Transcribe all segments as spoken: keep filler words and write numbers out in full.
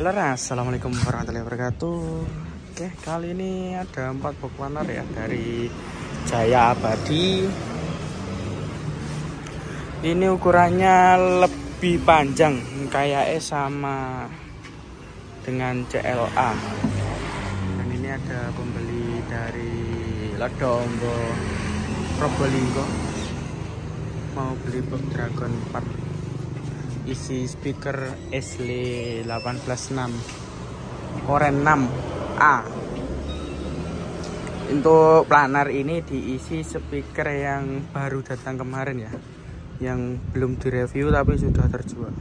Oke lor, assalamualaikum warahmatullahi wabarakatuh. Oke, kali ini ada empat box planner ya dari Jaya Abadi. Ini ukurannya lebih panjang, kayaknya sama dengan C L A. Dan ini ada pembeli dari Lodombo, Probolinggo, mau beli box Dragon empat. Isi speaker S L delapan belas enam Oren enam A. Untuk planar ini diisi speaker yang baru datang kemarin ya, yang belum direview tapi sudah terjual.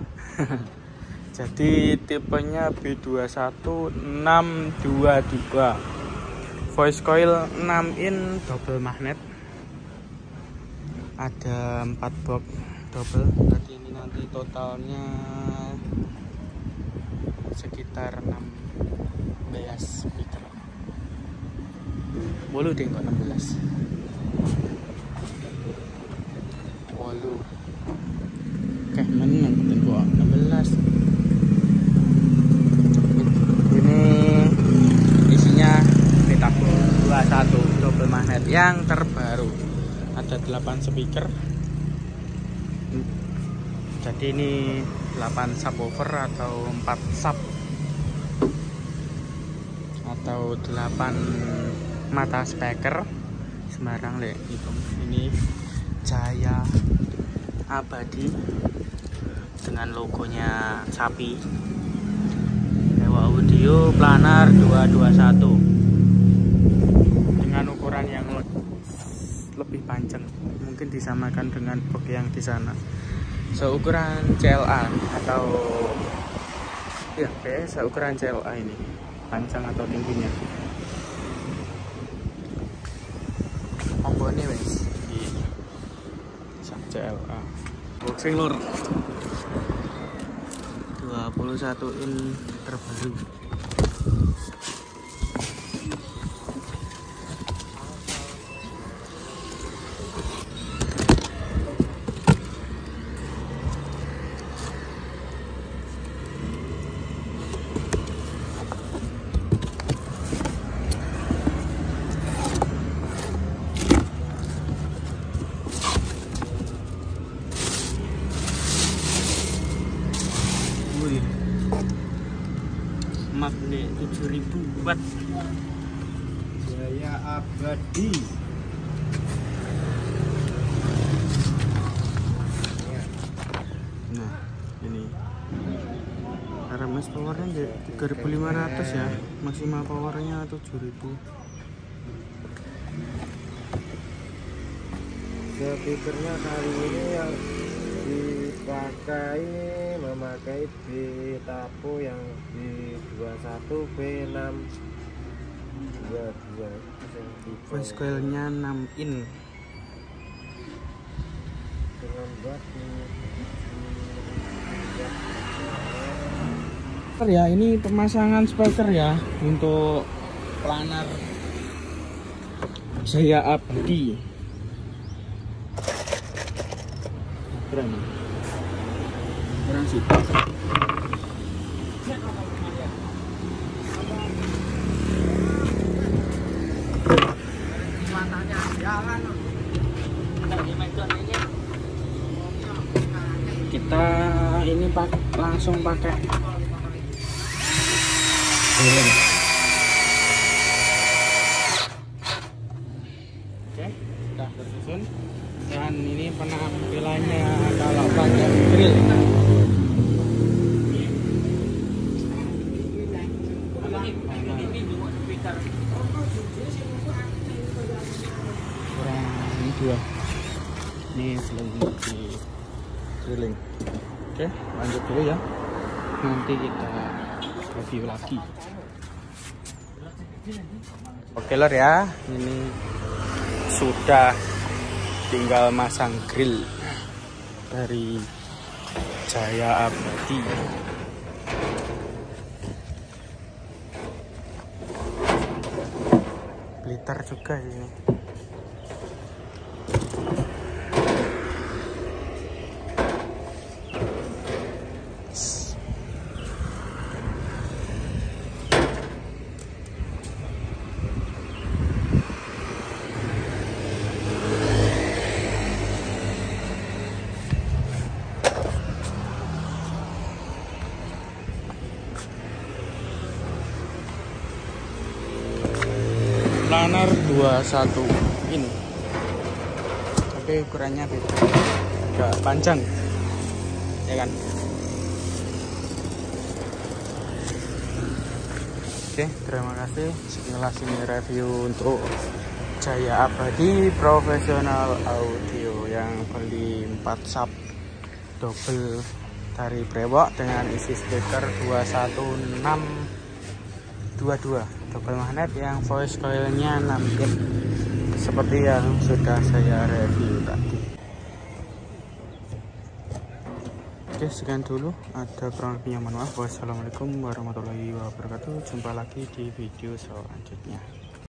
Jadi tipenya B dua satu enam dua dua, voice coil enam in double magnet, ada empat box double. Berarti ini nanti totalnya sekitar enam belas speaker. Bolu deh enam belas. Bolu. Oke, menang tentu enam belas. Ini isinya Metabo dua puluh satu double magnet yang terbaru. Ada delapan speaker. Jadi ini delapan subwoofer atau empat sub atau delapan mata speaker sembarang deh itu. Ini Jaya Abadi dengan logonya sapi. Dewa Audio planar dua dua satu dengan ukuran yang lebih panjang, mungkin disamakan dengan box yang di sana. Seukuran C L A atau ya kayak seukuran C L A ini, panjang atau tingginya. Komponnya wes di C L A. Boxing lur dua puluh satu in terbaru. Magnet tujuh ribu watt Jaya Abadi. Nah ini R M S powernya tiga ribu lima ratus ya, maksimal powernya tujuh ribu. Speakernya kali ini yang dipakai memakai B Tapo yang B dua satu B enam dua dua. Voice coilnya enam in dengan buat ya. Ini pemasangan speaker ya untuk planar Jaya Abadi. Keren keren sih. Kita ini pak langsung pakai Oke, sudah tersusun. Dan ini penampilannya kalau pakai grill. Kurang ini dua. Ini belum di drilling. Oke, lanjut dulu ya. Nanti kita review lagi. Oke lor ya, ini sudah tinggal masang grill dari Jaya Abadi. Blitter juga ini. Planner dua puluh satu ini, tapi ukurannya beda, agak panjang ya kan. Oke, terima kasih. Sekilas ini review untuk Jaya Abadi Professional Audio yang beli empat sub double dari Brewok dengan isi speaker dua satu enam dua dua double magnet yang voice coilnya enam bit seperti yang sudah saya review tadi. Oke, sekian dulu, ada kurang lebihnya mohon maaf. Wassalamualaikum warahmatullahi wabarakatuh. Jumpa lagi di video selanjutnya.